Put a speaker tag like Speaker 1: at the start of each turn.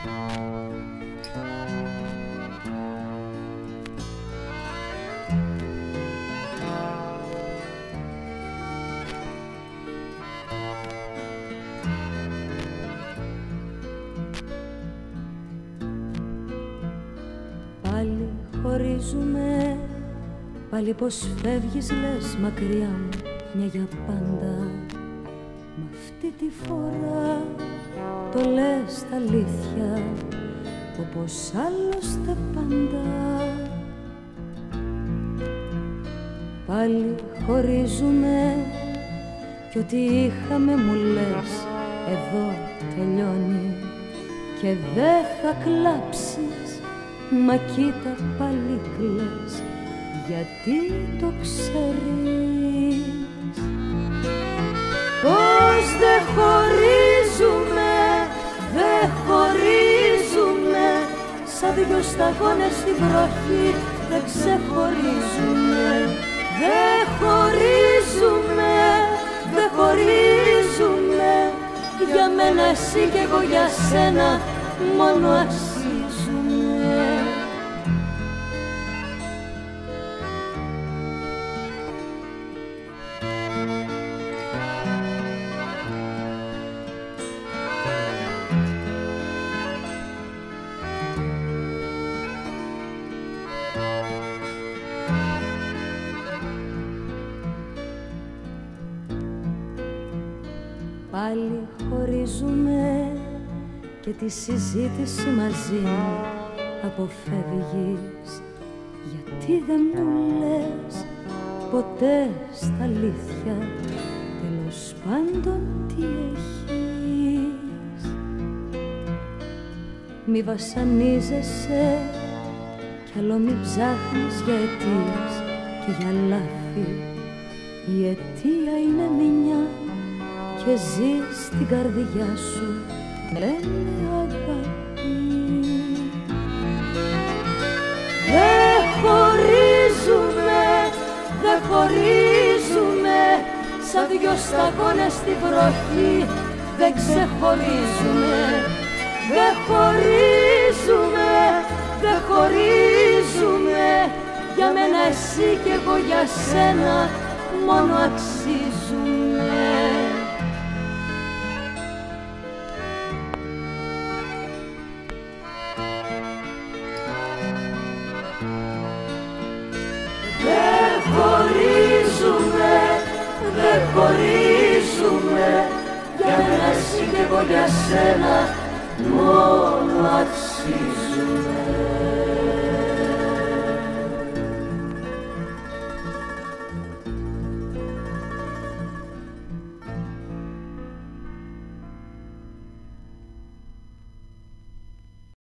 Speaker 1: Πάλι χωρίζουμε, πάλι πως φεύγεις λες μακριά μου μια για πάντα. Μ' αυτή τη φορά το λες τα αλήθεια, όπως άλλωστε πάντα. Πάλι χωρίζουμε κι ό,τι είχαμε μου λες εδώ τελειώνει και δεν θα κλάψεις. Μα κοίτα πάλι κλαις, γιατί το ξέρεις πως δεν χωρίζουμε, δεν χωρίζουμε. Σαν δυο σταγόνες στην βροχή δεν ξεχωρίζουμε. Δεν χωρίζουμε, δεν χωρίζουμε. Για μένα εσύ κι εγώ για σένα μόνο αξίζουμε. Πάλι χωρίζουμε και τη συζήτηση μαζί μου αποφεύγεις. Γιατί δεν μου λες ποτέ στα αλήθεια τέλος πάντων τι έχεις. Μη βασανίζεσαι κι άλλο μη ψάχνεις για αιτίες και για λάθη. Η αιτία είναι μια και ζεις στην καρδιά σου, λένε αγάπη. Δεν χωρίζουμε, δεν χωρίζουμε. Σαν δυο σταγόνες στη βροχή δεν ξεχωρίζουμε. Δεν χωρίζουμε, δεν χωρίζουμε. Για μένα εσύ κι εγώ για σένα μόνο αξίζουμε. Δεν χωρίζουμε, για μένα εσύ κι εγώ για σένα μόνο αξίζουμε.